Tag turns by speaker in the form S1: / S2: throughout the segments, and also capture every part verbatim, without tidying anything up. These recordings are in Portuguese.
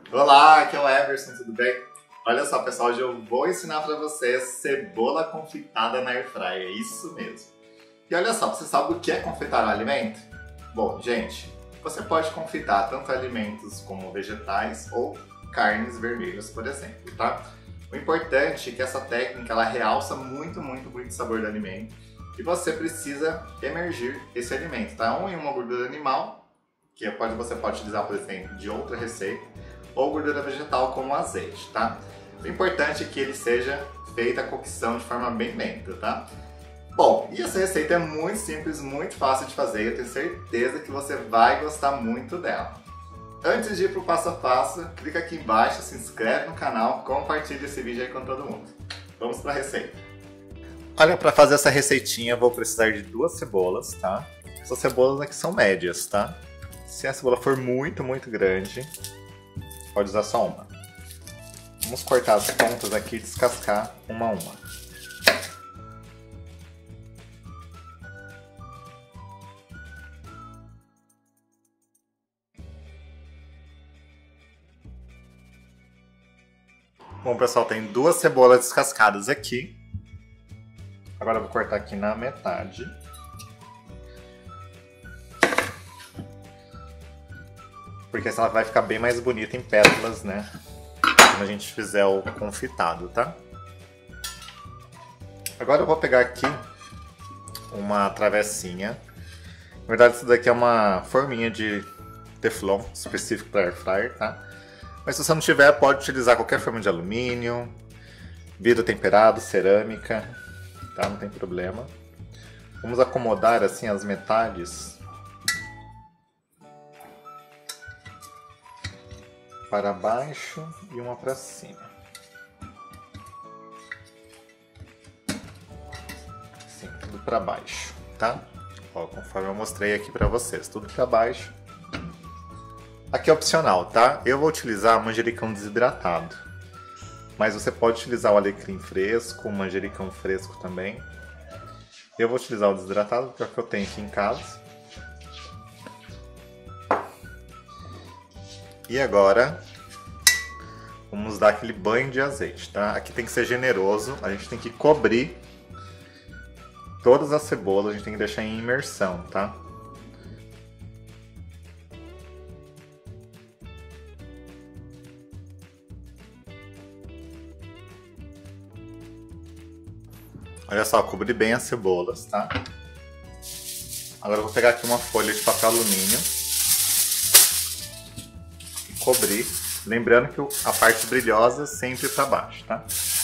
S1: Olá, aqui é o Everson, tudo bem? Olha só, pessoal, hoje eu vou ensinar para vocês cebola confitada na airfryer, é isso mesmo. E olha só, você sabe o que é confitar um alimento? Bom, gente, você pode confitar tanto alimentos como vegetais ou carnes vermelhas, por exemplo, tá? O importante é que essa técnica ela realça muito, muito, muito o sabor do alimento e você precisa emergir esse alimento, tá? Ou em uma gordura animal, que pode, você pode utilizar, por exemplo, de outra receita, ou gordura vegetal como azeite, tá? O importante é que ele seja feita a cocção de forma bem lenta, tá? Bom, e essa receita é muito simples, muito fácil de fazer e eu tenho certeza que você vai gostar muito dela. Antes de ir para o passo a passo, clica aqui embaixo, se inscreve no canal, compartilha esse vídeo aí com todo mundo. Vamos para a receita. Olha, para fazer essa receitinha eu vou precisar de duas cebolas, tá? Essas cebolas aqui são médias, tá? Se a cebola for muito, muito grande, pode usar só uma. Vamos cortar as pontas aqui e descascar uma a uma. Bom, pessoal, tem duas cebolas descascadas aqui. Agora eu vou cortar aqui na metade. Porque senão ela vai ficar bem mais bonita em pétalas, né? Quando a gente fizer o confitado, tá? Agora eu vou pegar aqui uma travessinha. Na verdade, isso daqui é uma forminha de teflon específico para air fryer, tá? Mas se você não tiver, pode utilizar qualquer forma de alumínio, vidro temperado, cerâmica, tá? Não tem problema. Vamos acomodar assim as metades para baixo e uma para cima. Assim, tudo para baixo, tá? Ó, conforme eu mostrei aqui para vocês, tudo para baixo. Aqui é opcional, tá? Eu vou utilizar manjericão desidratado, mas você pode utilizar o alecrim fresco, o manjericão fresco também. Eu vou utilizar o desidratado, que é o que eu tenho aqui em casa. E agora, vamos dar aquele banho de azeite, tá? Aqui tem que ser generoso, a gente tem que cobrir todas as cebolas, a gente tem que deixar em imersão, tá? Olha só, cobri bem as cebolas, tá? Agora eu vou pegar aqui uma folha de papel alumínio e cobrir. Lembrando que a parte brilhosa sempre para baixo, tá?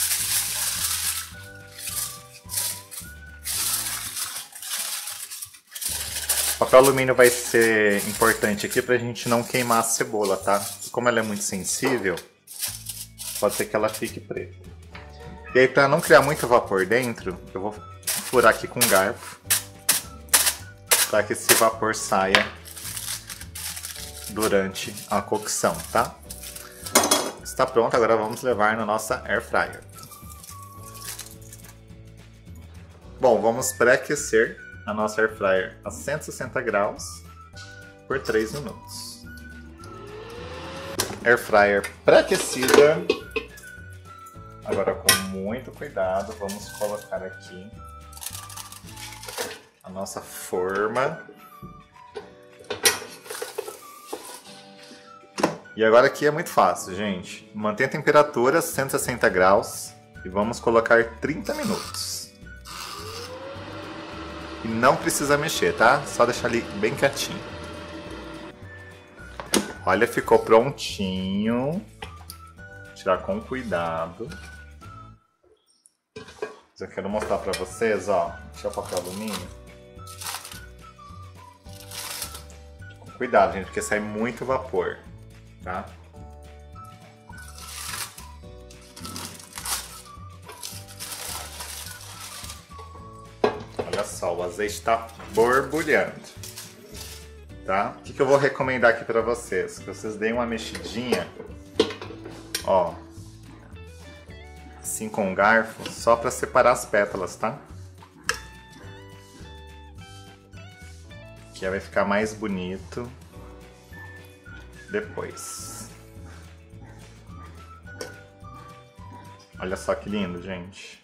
S1: O papel alumínio vai ser importante aqui pra gente não queimar a cebola, tá? Como ela é muito sensível, pode ser que ela fique preta. E aí, para não criar muito vapor dentro, eu vou furar aqui com um garfo para que esse vapor saia durante a cocção, tá? Está pronto, agora vamos levar na nossa air fryer. Bom, vamos pré-aquecer a nossa air fryer a cento e sessenta graus por três minutos. Air fryer pré-aquecida. Agora, com muito cuidado, vamos colocar aqui a nossa forma. E agora aqui é muito fácil, gente. Mantenha a temperatura cento e sessenta graus e vamos colocar trinta minutos. E não precisa mexer, tá? Só deixar ali bem quietinho. Olha, ficou prontinho. Vou tirar com cuidado. Eu quero mostrar pra vocês, ó. Deixa o papel alumínio. Com cuidado, gente, porque sai muito vapor, tá? Olha só, o azeite tá borbulhando, tá? O que que eu vou recomendar aqui pra vocês? Que vocês deem uma mexidinha, ó. Assim com um garfo, só para separar as pétalas, tá? Que vai ficar mais bonito depois. Olha só que lindo, gente.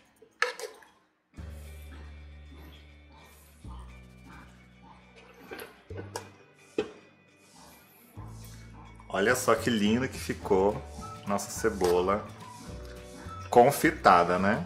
S1: Olha só que lindo que ficou nossa cebola confitada, né?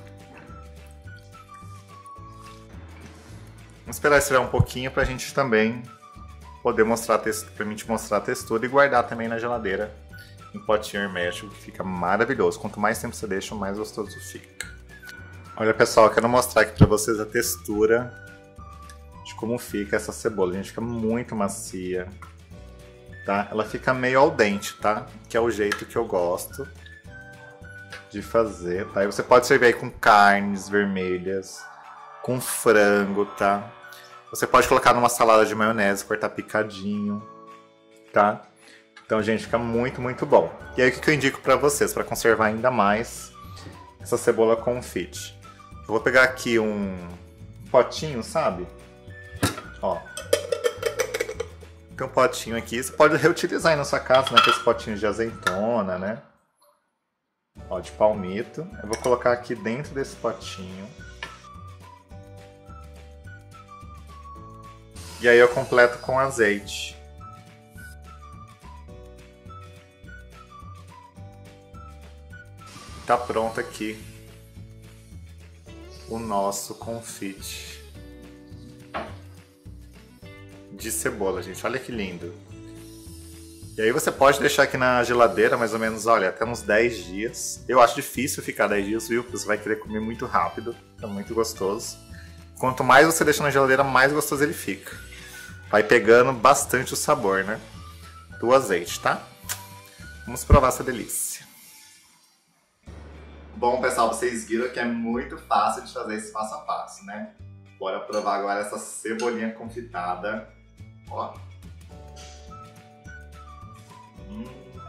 S1: Vamos esperar esfriar um pouquinho pra gente também poder mostrar, pra mim te mostrar a textura e guardar também na geladeira em potinho hermético, que fica maravilhoso. Quanto mais tempo você deixa, mais gostoso fica. Olha, pessoal, eu quero mostrar aqui pra vocês a textura de como fica essa cebola. Gente, fica muito macia. Tá? Ela fica meio al dente, tá? Que é o jeito que eu gosto de fazer, tá? E você pode servir aí com carnes vermelhas, com frango, tá? Você pode colocar numa salada de maionese, cortar picadinho, tá? Então, gente, fica muito, muito bom. E aí, o que eu indico pra vocês, pra conservar ainda mais essa cebola confite? Eu vou pegar aqui um potinho, sabe? Ó. Tem um potinho aqui, você pode reutilizar aí na sua casa, né? Aqueles potinhos de azeitona, né? Ó, de palmito. Eu vou colocar aqui dentro desse potinho. E aí eu completo com azeite. Tá pronto aqui o nosso confite de cebola, gente. Olha que lindo. E aí você pode deixar aqui na geladeira mais ou menos, olha, até uns dez dias. Eu acho difícil ficar dez dias, viu? Porque você vai querer comer muito rápido. É muito gostoso. Quanto mais você deixa na geladeira, mais gostoso ele fica. Vai pegando bastante o sabor, né? Do azeite, tá? Vamos provar essa delícia. Bom, pessoal, vocês viram que é muito fácil de fazer esse passo a passo, né? Bora provar agora essa cebolinha confitada. Ó. Hum.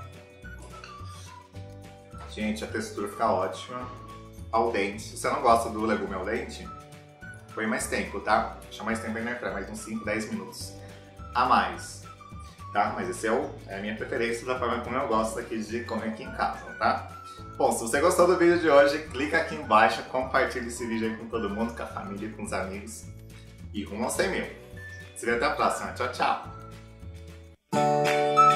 S1: Gente, a textura fica ótima. Al dente. Se você não gosta do legume al dente, põe mais tempo, tá? Deixa mais tempo aí na airfryer, mais uns cinco, dez minutos a mais. Tá? Mas esse é, o, é a minha preferência da forma como eu gosto aqui de comer aqui em casa, tá? Bom, se você gostou do vídeo de hoje, clica aqui embaixo, compartilha esse vídeo aí com todo mundo, com a família, com os amigos. E rumo aos cem mil. Se vê até a próxima. Tchau, tchau!